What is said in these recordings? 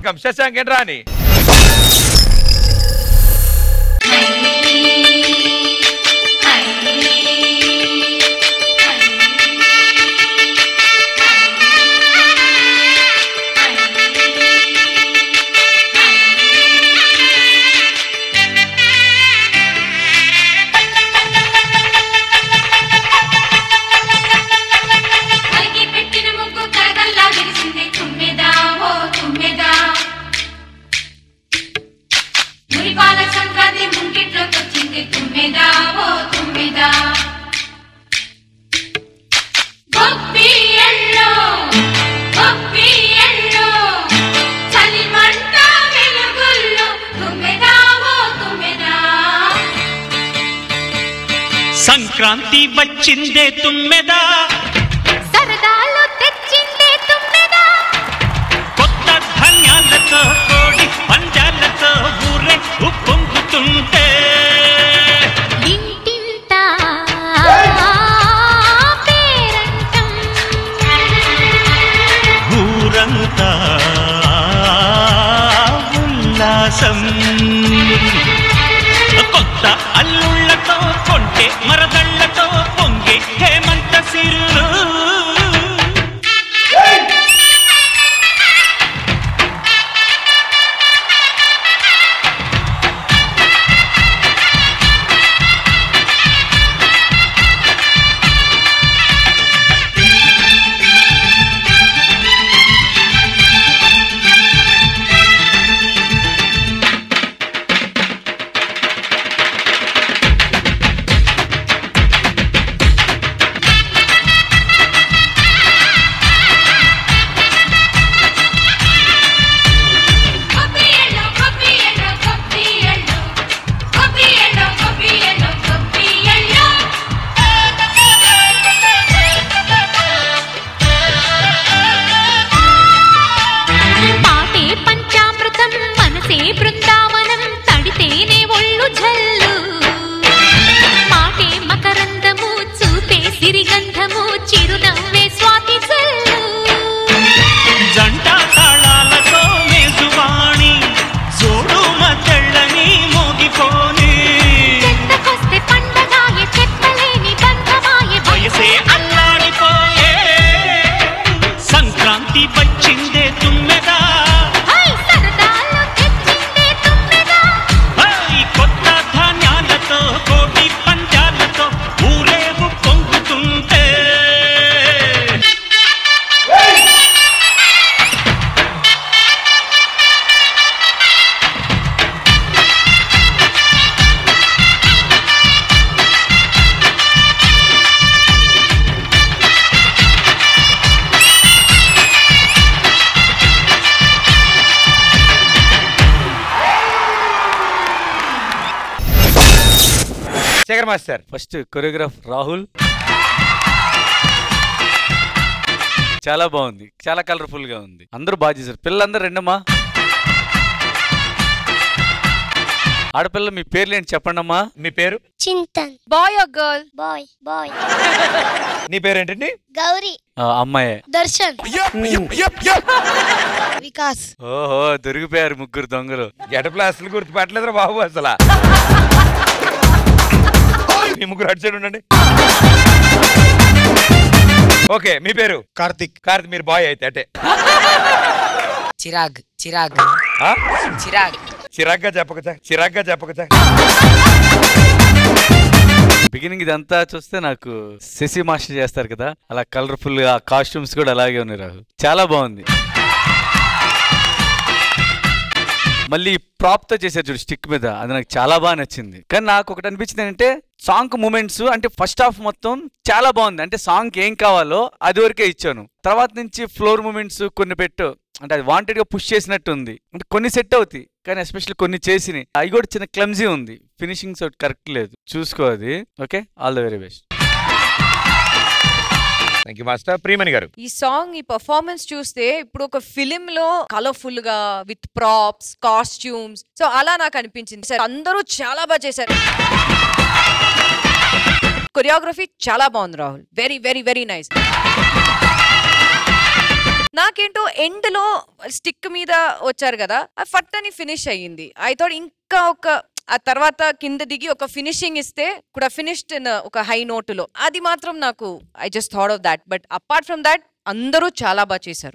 శశాంక్ ఏంట్రా అని సంక్రాంతి వచ్చిందే తుమ్మెదా సరదాలు తెచ్చిందే తుమ్మెదా కొత్త ధాన్యాలతో కోడి పంజాలతో ఊరే ఉప్పొంగుతుంటే ఇంటింత పేరంటం ఊరంతా ఉల్లాసం కొత్త అల్లుళ్ళతో కొంటే మరదళ్ళతో పొంగే హేమంత సిరులు బృందావనం తడితేనే ఒళ్ళు జల్లు మాటే మకరందము చూపే సిరిగంధము చిరునవ్వే స్వాతి జల్లు జంట తాళాలతో మేజువాణి జోడు మద్దళ్ళని మోగిపోని చెత్తకొస్తే పండగాయే చెప్పలేని బంధమాయే వయసే అల్లాడిపోయే సంక్రాంతి వచ్చిందే తుమ్మెదా కోటి పంజాలతో ఊరేగు పొంగుతుంటే Sekhar master first choreograph Rahul చాలా బాగుంది, చాలా కలర్ఫుల్ గా ఉంది. అందరూ బాగా చేశారు. పిల్లలందరూ రెండమ్మా. ఆడపిల్ల మీ పేర్లు ఏంటి చెప్పండి అమ్మా. మీ పేరు? Chintan. Boy or girl? Boy. Boy. నీ పేరేంటండి? గౌరీ. అమ్మాయే. దర్శన్. వికాస్. ఓహో దొరికిపోయారు ముగ్గురు దొంగలు. గెటప్లో అసలు గుర్తుపట్టలేదురా బాబు అసలు. మీ ముగ్గురు అటు సైడ్ ఉండండి. ఓకే మీ పేరు? కార్తిక్. కార్తిక్ మీరు బాయ్ అయితే అటే. చిరాగ్. చిరాగ్. చిరాగ్. చిరాగ్గా చెప్పకచా, చిరాగ్గా చెప్పకచా. బిగినింగ్ ఇదంతా చూస్తే నాకు శశి మాస్టర్ చేస్తారు కదా, అలా కలర్ఫుల్ గా కాస్ట్యూమ్స్ కూడా అలాగే ఉన్నాయి రాహుల్. చాలా బాగుంది. మళ్ళీ ప్రాప్ తో చేశారు చూడు స్టిక్ మీద, అది నాకు చాలా బాగా నచ్చింది. కానీ నాకు ఒకటి అనిపించింది ఏంటంటే సాంగ్ మూమెంట్స్ అంటే ఫస్ట్ హాఫ్ మొత్తం చాలా బాగుంది. అంటే సాంగ్ ఏం కావాలో అది వరకే ఇచ్చాను. తర్వాత నుంచి ఫ్లోర్ మూమెంట్స్ కొన్ని పెట్టు అంటే అది వాంటెడ్ గా పుష్ చేసినట్టు ఉంది. అంటే కొన్ని సెట్ అవుతాయి కానీ ఎస్పెషల్లీ కొన్ని చేసినాయి. అవి కూడా చిన్న క్లమ్జీ ఉంది. ఫినిషింగ్స్ కరెక్ట్ లేదు, చూసుకో అది. Okay, all the very best. Thank you master. Priyamani గారు, ఈ సాంగ్ ఈ పర్ఫార్మెన్స్ చూస్తే ఇప్పుడు ఒక ఫిలిం లో కలర్ఫుల్ గా విత్ ప్రాప్స్ కాస్ట్యూమ్స్ సో అలా నాకు అనిపించింది. సార్ అందరూ చాలా బాగా చేశారు. కొరియోగ్రఫీ చాలా బాగుంది Rahul. Very very very nice. నాకేంటో ఎండ్ లో స్టిక్ మీద వచ్చారు కదా, ఫట్ అని ఫినిష్ అయ్యింది. ఐ థాట్ ఇంకా ఆ తర్వాత కింద దిగి ఒక ఫినిషింగ్ ఇస్తే కూడా ఫినిష్డ్ ఒక హై నోటులో, అది మాత్రం నాకు I just thought of that. But apart from that అందరూ చాలా బాగా చేశారు.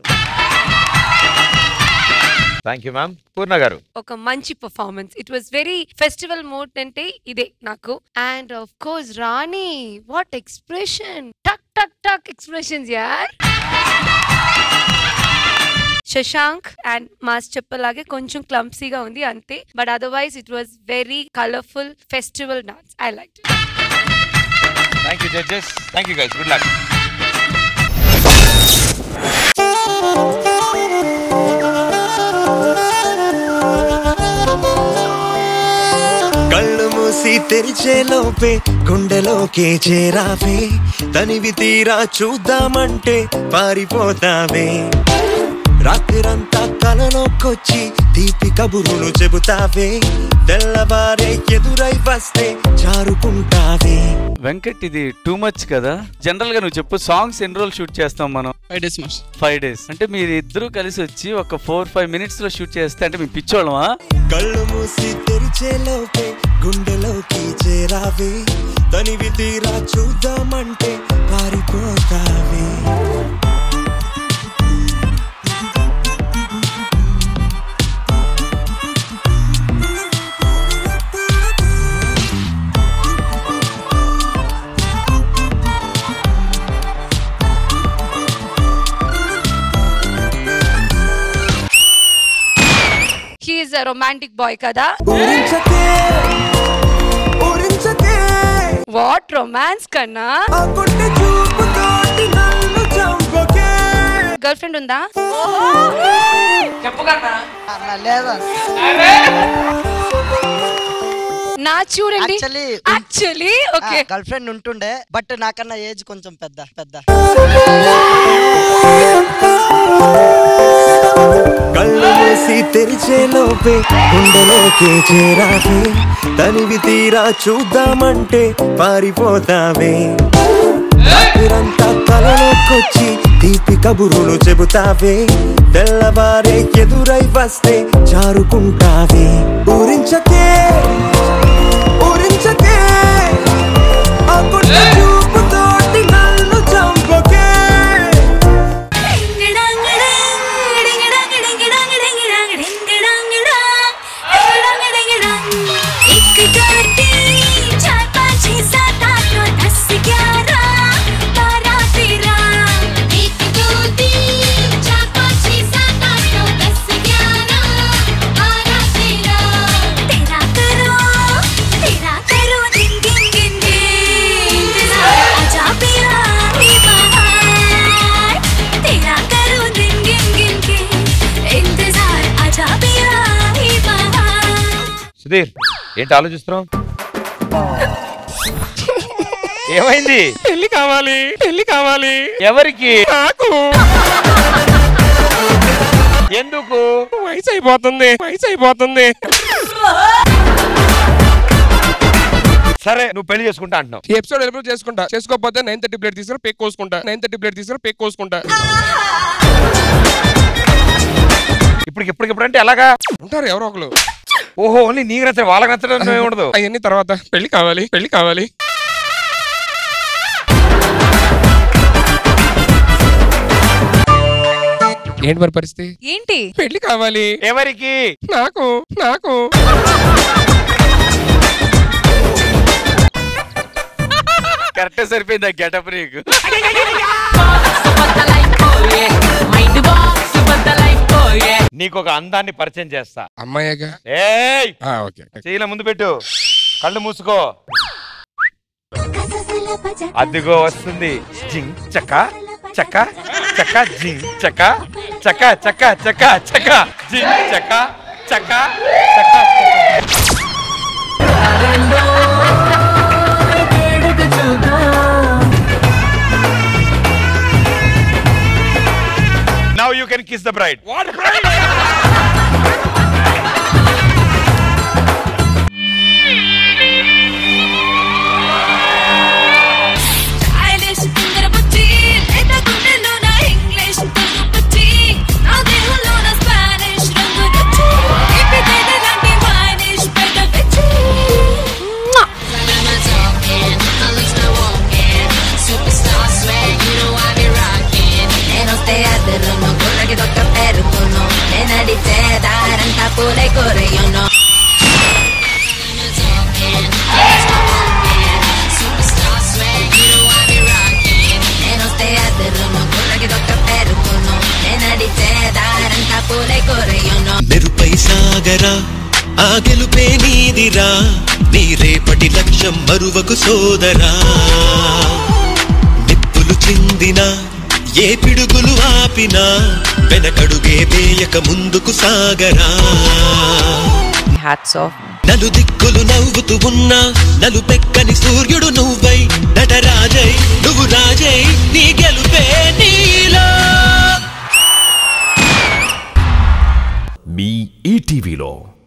Thank you ma'am. పూర్ణ గారు ఒక మంచి performance. It was very festival mode అంటే ఇదే నాకు. And of course Rani, what expression, టక్ టక్ టక్ ఎక్స్ప్రెషన్స్ యార్. శశాంక్ అండ్ మాస్ చెప్పలాగే కొంచెం క్లమ్సీగా ఉంది అంతే, but otherwise it was very colourful festival dance. I like it. Thank you judges. Thank you guys. Good luck. కళ్ళు మూసి తెరిచేలోపే గుండెలోకే చేరావే, తనివి తీరా చూద్దామంటే పారిపోతావే. రాత్రిరంతా కలలోకొచ్చి తీపి కబురులు చెబుతావే, తెల్లవారే ఎదురై వస్తే జారుకుంటావే. వెంకట్ ఇది టూ మచ్ కదా. జనరల్ గా నువ్వు చెప్పు, సాంగ్స్ ఎన్ని రోజులు షూట్ చేస్తాం మనం? 5 days మాస్టర్. 5 days. అంటే మీరు ఇద్దరు కలిసి వచ్చి ఒక 4-5 minutes లో షూట్ చేస్తే అంటే మీ పిచ్చోళ్ళమా? కళ్ళు మూసి తెరిచేలోపే గుండెలోకి చేరావే, తనివి తీరా చూద్దామంటే పారిపోతావే. He is a romantic boy kada. What romance kanna? Girlfriend unda? చెప్పు కన్నా. లేదా నా చూడండి. యాక్చువల్లీ ఓకే, గర్ల్ ఫ్రెండ్ ఉంటుండే, బట్ నాకన్నా ఏజ్ కొంచెం పెద్ద. కళ్ళు మూసి తెరిచేలోపే గుండెలోకే చేరావే, తనివి తీరా చూద్దామంటే పారిపోతావే. రాత్రిరంతా కలలోకొచ్చి తీపి కబురులు చెబుతావే, తెల్లవారే ఎదురై వస్తే జారుకుంటావే. ఊరించకే ఆ గుడ్డ చూపుతోటి నన్ను చంపకే. సుధీర్ ఏంటి ఆలోచిస్తున్నావు? ఏమైంది? పెళ్లి కావాలి. ఎవరికి? నాకు. ఎందుకు? వయసు అయిపోతుంది. సరే నువ్వు పెళ్లి చేసుకుంటా అంటున్నావు. ఈ ఎపిసోడ్ ఎప్పుడు చేసుకోకపోతే 9:30 ప్లేట్ తీసుకుని పేక్ కోసుకుంటా. ఇప్పటికిప్పుడు అంటే ఎలాగా ఉంటారు ఎవరో ఒకరు. ఓహో, ఓన్లీ నీకు నచ్చడం వాళ్ళకి నచ్చడం ఉండదు. అవన్నీ తర్వాత. పెళ్లి కావాలి. ఏంటి మరి పరిస్థితి? ఏంటి? పెళ్లి కావాలి. ఎవరికి? నాకు. కరెక్టే సరిపోయింది ఆ గెటప్ నీకు. నీకు ఒక అందాన్ని పరిచయం చేస్తా. అమ్మాయిగా? ఏయ్ ఓకే. చెయ్యిల ముందు పెట్టు, కళ్ళు మూసుకో. అదిగో వస్తుంది. జింగ్ చక చక చక జింగ్ చక చక చక చక చక జింగ్ చక చక చక. Now you can kiss the bride. What bride? English సాగరా ఆ గెలుపే నీదిరా నీ రేపటి లక్ష్యం మరువకు సోదరా నిప్పులు చిందినా ఏ పిడుగులు ఆపినా వెనకడుగే వేయక ముందుకు సాగరా హ్యాట్స్ ఆఫ్ నలు దిక్కులు నవ్వుతూ ఉన్నా నలు పెక్కని సూర్యుడు నువ్వై నటరాజై నువ్వు రాజై నీ గెలుపే నీలో మీ ఈటీవీలో